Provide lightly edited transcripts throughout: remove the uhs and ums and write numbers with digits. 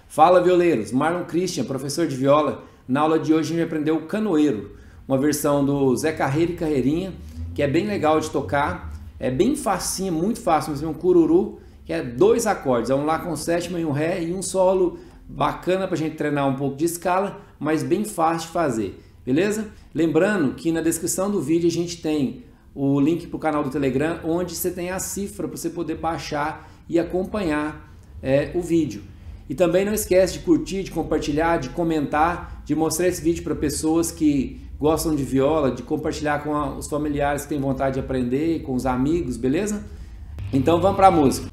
Fala violeiros, Marlon Christian, professor de viola. Na aula de hoje a gente vai aprender o canoeiro, uma versão do Zé Carreiro e Carreirinha, que é bem legal de tocar, é bem facinho, muito fácil, mas é um cururu, que é 2 acordes, é um Lá com sétima e um Ré e um solo bacana para a gente treinar um pouco de escala, mas bem fácil de fazer, beleza? Lembrando que na descrição do vídeo a gente tem o link para o canal do Telegram, onde você tem a cifra para você poder baixar e acompanhar o vídeo. E também não esquece de curtir, de compartilhar, de comentar, de mostrar esse vídeo para pessoas que gostam de viola, de compartilhar com os familiares que têm vontade de aprender, com os amigos, beleza? Então vamos para a música.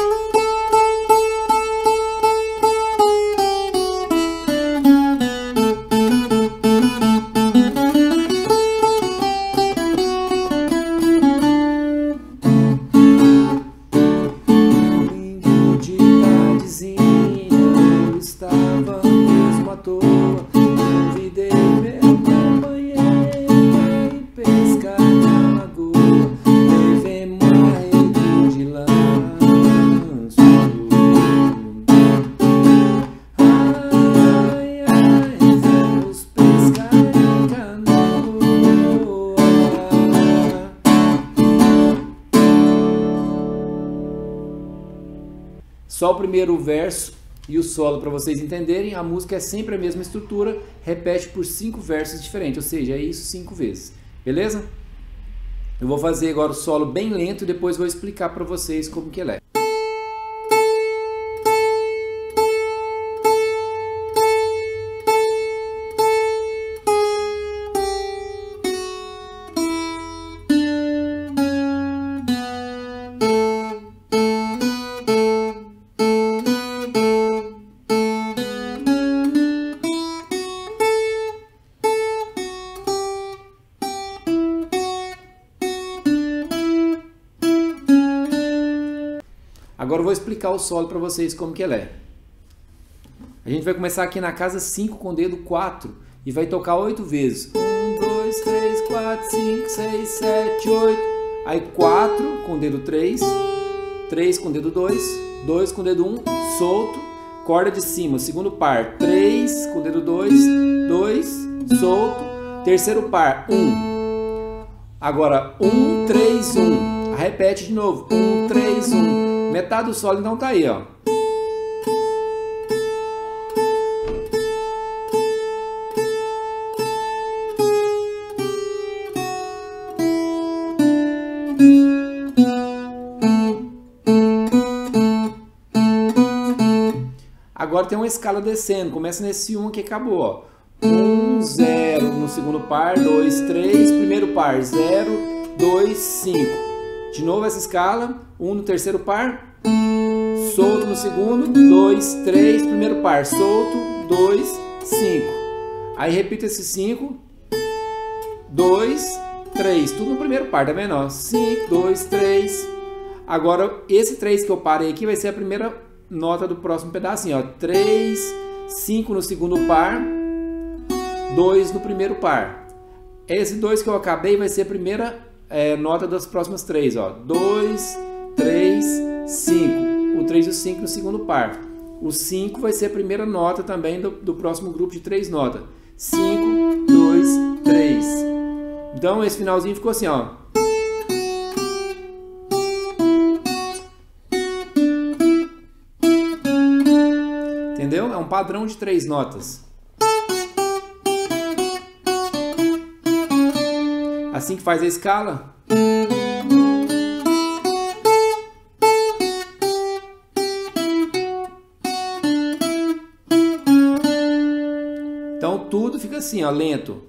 Só o primeiro verso e o solo para vocês entenderem. A música é sempre a mesma estrutura, repete por 5 versos diferentes, ou seja, é isso 5 vezes, beleza? Eu vou fazer agora o solo bem lento e depois vou explicar para vocês como que ele é. Agora eu vou explicar o solo para vocês como que ele é. A gente vai começar aqui na casa 5 com o dedo 4 e vai tocar 8 vezes. 1, 2, 3, 4, 5, 6, 7, 8. Aí 4 com o dedo 3, 3 com o dedo 2, 2 com o dedo 1, solto, corda de cima, segundo par, 3 com o dedo 2, 2, solto, terceiro par, 1. Agora 1, 3, 1. Repete de novo, 1, 3, 1. Metade do solo então tá aí, ó. Agora tem uma escala descendo, começa nesse 1 que acabou, ó. 1, 0 no segundo par, 2, 3, primeiro par, 0, 2, 5. De novo essa escala, 1 no terceiro par, solto no segundo, 2, 3, primeiro par, solto, 2, 5. Aí repita esse 5, 2, 3, tudo no primeiro par, tá vendo? 5, 2, 3. Agora esse 3 que eu parei aqui vai ser a primeira nota do próximo pedacinho, ó. 3, 5 no segundo par, 2 no primeiro par. Esse 2 que eu acabei vai ser a primeira nota das próximas 3, ó. 2, 3, 5. O 3 e o 5 no segundo par. O 5 vai ser a primeira nota também do próximo grupo de 3 notas. 5, 2, 3. Então esse finalzinho ficou assim, ó. Entendeu? É um padrão de 3 notas. Assim que faz a escala. Então tudo fica assim, ó, lento.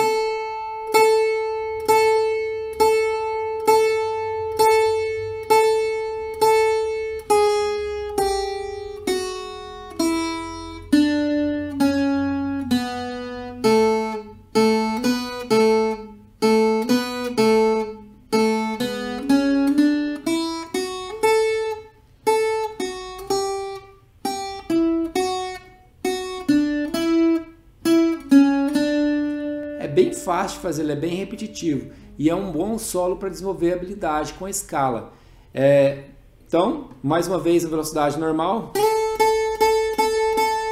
bem fácil de fazer, ele é bem repetitivo e é um bom solo para desenvolver a habilidade com a escala. Então, mais uma vez a velocidade normal.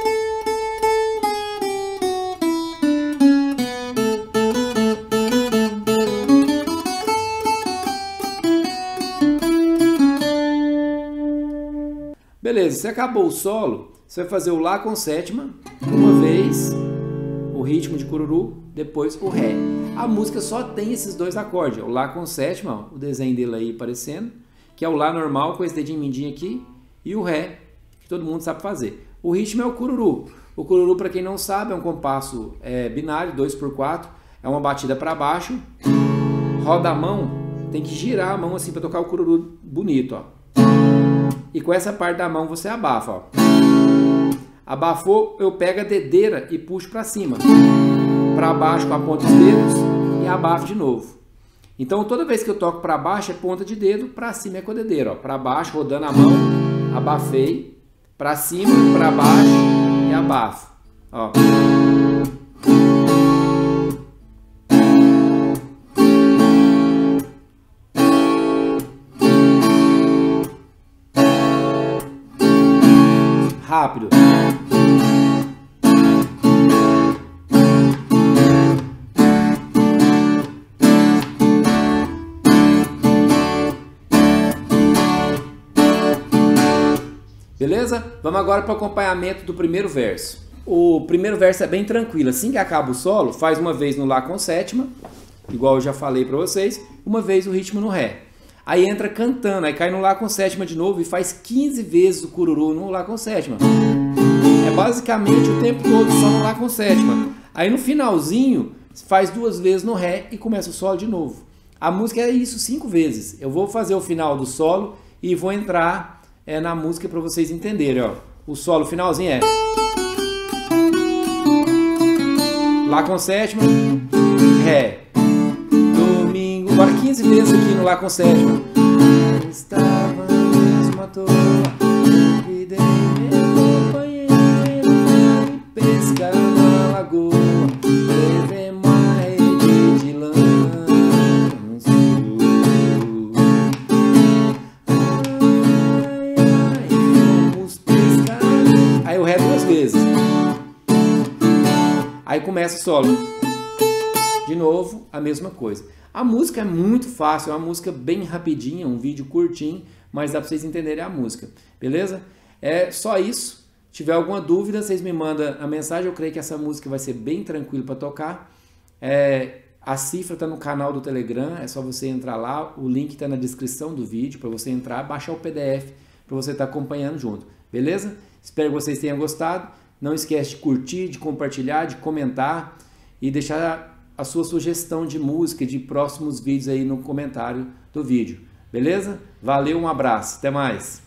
Beleza, você acabou o solo, você vai fazer o Lá com sétima, uma vez, o ritmo de cururu, depois o Ré. A música só tem esses dois acordes, o Lá com sétima, ó, o desenho dele aí aparecendo, que é o Lá normal com esse dedinho mindinho aqui, e o Ré, que todo mundo sabe fazer. O ritmo é o cururu. O cururu, para quem não sabe, é um compasso binário, 2x4, é uma batida para baixo, roda a mão, tem que girar a mão assim para tocar o cururu bonito, ó. E com essa parte da mão você abafa, ó. Abafou, eu pego a dedeira e puxo para cima, para baixo com a ponta dos dedos e abafo de novo. Então toda vez que eu toco para baixo é ponta de dedo, para cima é com a dedeira, ó. Para baixo, rodando a mão, abafei, para cima, para baixo e abafo, ó. Rápido. Beleza? Vamos agora para o acompanhamento do primeiro verso. O primeiro verso é bem tranquilo. Assim que acaba o solo, faz uma vez no Lá com sétima, igual eu já falei para vocês, uma vez o ritmo no Ré. Aí entra cantando, aí cai no Lá com sétima de novo e faz 15 vezes o cururu no Lá com sétima. É basicamente o tempo todo só no Lá com sétima. Aí no finalzinho faz 2 vezes no Ré e começa o solo de novo. A música é isso 5 vezes. Eu vou fazer o final do solo e vou entrar na música para vocês entenderem. Ó. O solo finalzinho é Lá com sétima, Ré. Domingo, agora 15 vezes aqui no Lá com sétima. Estava mesmo à toa, convidei meu companheiro para pescar na lagoa, levemos a rede de lanço. Ai, vamos pescar. Aí o Ré 2 vezes. Aí começa o solo. De novo, a mesma coisa. A música é muito fácil, é uma música bem rapidinha, um vídeo curtinho, mas dá para vocês entenderem a música, beleza? É só isso. Se tiver alguma dúvida, vocês me mandam a mensagem. Eu creio que essa música vai ser bem tranquila para tocar. A cifra está no canal do Telegram, é só você entrar lá. O link está na descrição do vídeo para você entrar, baixar o PDF para você estar acompanhando junto, beleza? Espero que vocês tenham gostado. Não esquece de curtir, de compartilhar, de comentar e deixar a sua sugestão de música de próximos vídeos aí no comentário do vídeo. Beleza? Valeu, um abraço, até mais!